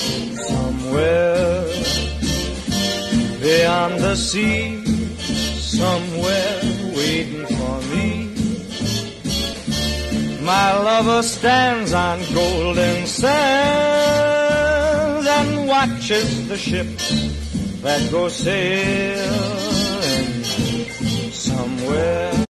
Somewhere beyond the sea, somewhere waiting for me, my lover stands on golden sands and watches the ships that go sailing somewhere.